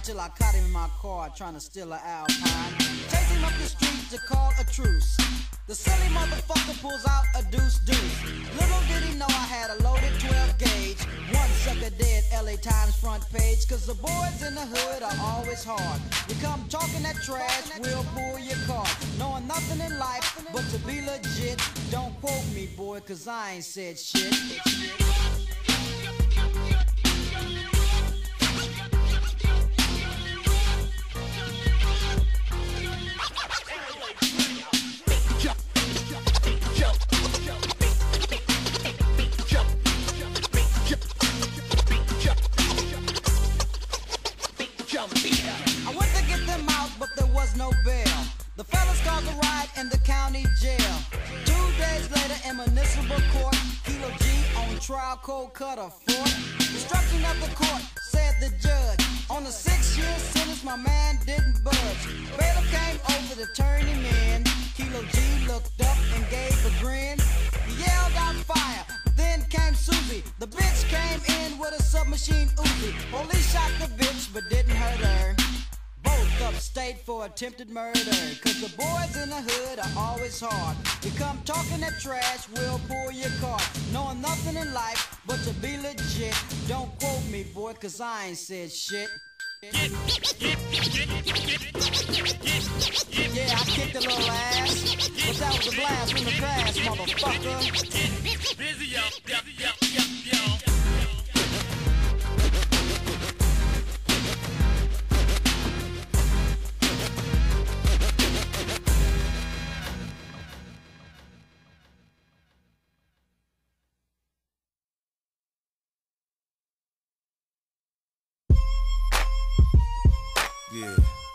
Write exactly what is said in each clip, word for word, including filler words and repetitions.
till I caught him in my car trying to steal an Alpine. Chased him up the street to call a truce. The silly motherfucker pulls out a deuce deuce. Little did he know I had a loaded twelve gauge. One sucker dead, L A Times front page. Cause the boys in the hood are always hard. You come talking that trash, we'll pull your card. Knowing nothing in life but to be legit. Don't quote me, boy, cause I ain't said shit. I went to get them out, but there was no bail. The fellas called the ride in the county jail. Two days later in municipal court, Kilo G on trial, cold cut a fort. Instruction of the court, said the judge. On a six-year sentence, my man didn't budge. Bailiff came over to turn him in. Kilo G looked up and gave a grin. He yelled out fire, then came Susie. The bitch came in with a submachine Uzi. Police shot the bitch but didn't hurt her. Both upstate for attempted murder. Cause the boys in the hood are always hard. You come talking that trash, we'll pull your card. Knowing nothing in life but to be legit. Don't quote me, boy, cause I ain't said shit. Yeah, I kicked a little ass, but that was a blast from the past, motherfucker. Busy up, up, up, up, up. Yeah.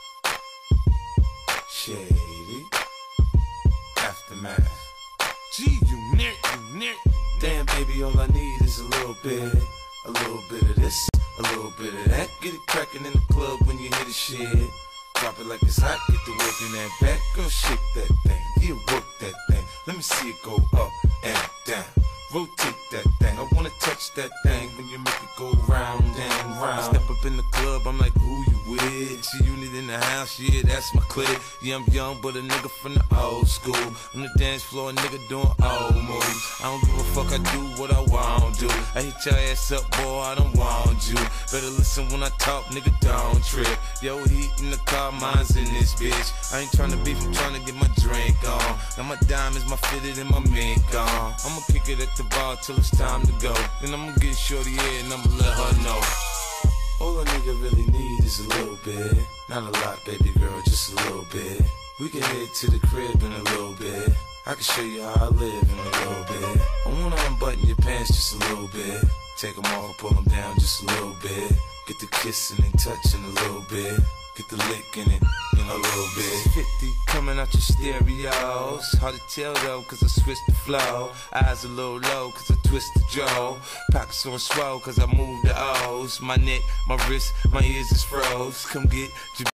Shady. Aftermath. Gee, you near, you near. Damn, baby, all I need is a little bit. A little bit of this, a little bit of that. Get it crackin' in the club when you hear the shit. Drop it like it's hot, get the work in that back. Girl, shake that thing, yeah, work that thing. Let me see it go up and down. Rotate that thing, I wanna touch that thing when you make it go round and round. I step up in the club, I'm like, who you with? See unit in the house, yeah, that's my clique. Yeah, I'm young, but a nigga from the old school. On the dance floor, a nigga doing old moves. I don't give a fuck, I do what I want to do. I hit your ass up, boy, I don't want you. Better listen when I talk, nigga, don't trip. Yo, heat in the car, mine's in this bitch. I ain't tryna beef, I'm tryna get my drink on. Now my diamonds, my fitted, and my mink on. I'ma kick it at the bar till it's time to go. Then I'ma get shorty here and I'ma let her know. All a nigga really need is a little bit. Not a lot, baby girl, just a little bit. We can head to the crib in a little bit. I can show you how I live in a little bit. I wanna unbutton your pants just a little bit. Take them off, pull them down just a little bit. Get the kissing and touching a little bit. Get the licking it in a little bit. fifty coming out your stereos. Hard to tell though, cause I switched the flow. Eyes a little low, cause I twist the jaw. Pockets on swell, cause I move the O's. My neck, my wrist, my ears is froze. Come get your